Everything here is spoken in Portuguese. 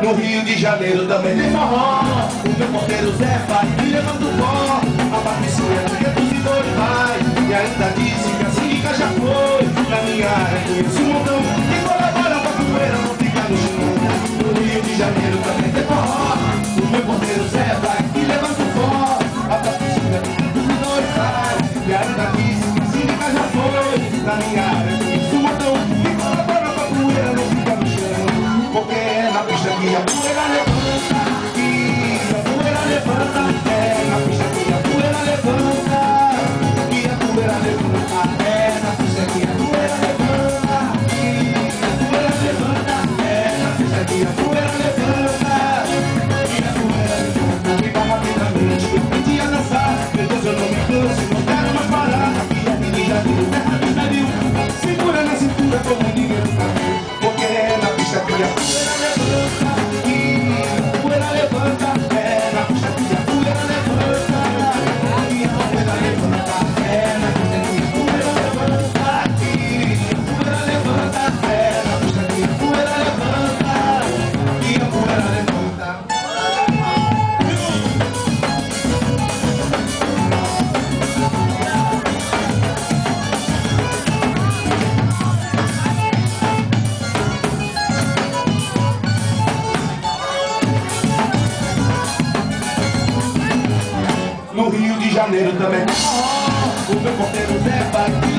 No Rio de Janeiro também tem forró. O meu porteiro Zé vai e levanta o pó. A Patricinha canta os dois vai. E ainda disse que a síndica já foi. Na minha área conheço um montão que colabora pra poeira não ficar no chão. No Rio de Janeiro também tem forró. O meu porteiro Zé vai e levanta o pó. A Patricinha canta os dois vai. E ainda disse que a síndica já foi. Na minha área conheço um montão que colabora pra poeira não ficar no chão. Porque é na pista que a poeira levanta, que a poeira levanta. É na pista que a poeira levanta, que a poeira levanta. É na pista que a poeira levanta, que a poeira levanta. É na pista que a poeira levanta, que a poeira levanta. Fica rapidamente, eu podia dançar. Meu Deus, eu não me canso, não quero mais parar. Aqui é Rio de Janeiro, terra do navio. Segura na cintura como ninguém nunca viu. Porque é na pista que a poeira levanta, que a poeira levanta. É na pista que a poeira levanta, que a poeira levanta. É na pista que a poeira levanta, que a poeira levanta. É na pista que a poeira levanta, que a poeira levanta. No Rio de Janeiro também. O meu porteiro Zé vai